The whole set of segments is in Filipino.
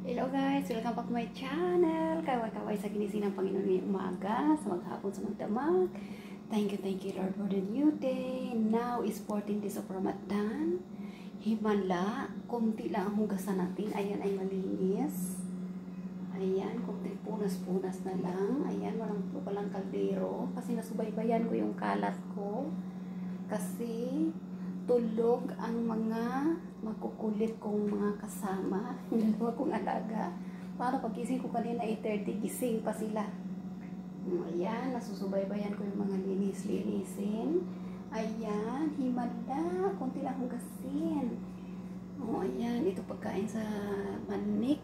Hello guys! Welcome back to my channel! Kaway-kaway sa ginising ng Panginoon ngayong umaga, sa maghapon, sa magdamag. Thank you Lord for the new day. Now is 14 days of Ramadan. Himala, kunti lang ang hugasan natin. Ayan ay malinis. Ayan, kunti punas-punas na lang. Ayan, walang kaldero. Kasi nasubaybayan ko yung kalat ko. Kasi tulog ang mga makukulit kong mga kasama, yung dalawa kong alaga. Para pagising ko kanina 8:30, gising pa sila. Ayan, nasusubaybayan ko yung mga linis-linisin. Ayan, himala, konti lang hugasin. Ayan, ito pagkain sa manik.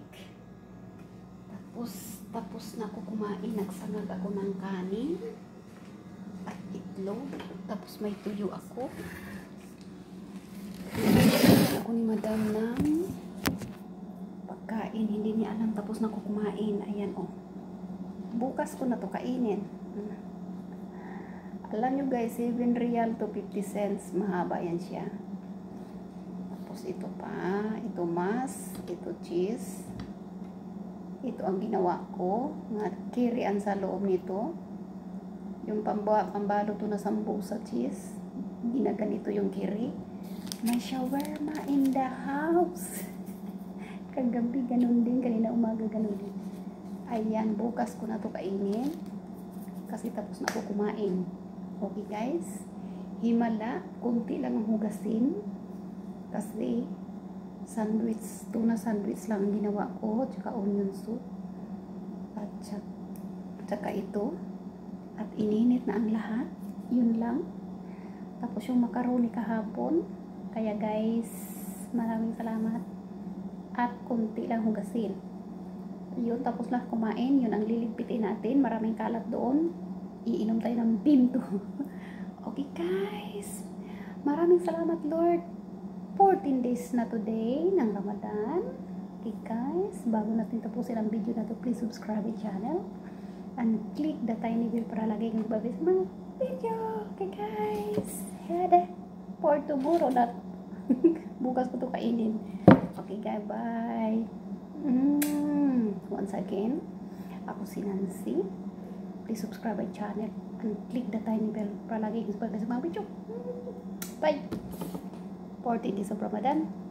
Tapos na ako kumain, nagsangag ako ng kanin at itlog. Tapos may tuyo ako. Ako ni madam ng pagkain, hindi niya alam, tapos na ko kumain. Ayan bukas ko na to kainin. Alam nyo guys, 7 real to 50 cents, mahaba yan siya. Tapos ito pa, ito mas, ito cheese. Ito ang ginawa ko, nga kirian sa loob nito. Yung pambalo to na sambu sa cheese, ginaganito yung kiri. May shawarma in the house. Kagabi ganun din, kanina umaga ganun din. Ayan, bukas ko na to kainin. Kasi tapos na ako kumain. Okay guys, himala, kunti lang ang hugasin. Kasi sandwich, tuna sandwich lang ang ginawa ko, tsaka onion soup. At tsaka ito. At ininit na ang lahat. Yun lang. Tapos yung macaroni kahapon. Kaya guys, maraming salamat. At kunti lang hugasin. Yun, tapos na kumain. Yun ang liligpitin natin. Maraming kalat doon. Iinom tayo ng Bimto. Okay guys. Maraming salamat Lord. 14 days na today ng Ramadan. Okay guys. Bago natin tapusin ang video na to, please subscribe my channel. And click the tiny bell para lagi kang babis mga video. Okay guys. Hada. For tomorrow, not bukas ko to kainin. Okay guys, bye. Once again, ako si Nancy. Please subscribe my channel and click the tiny bell para lagi kang babis mga video. Bye. 14 days of Ramadan.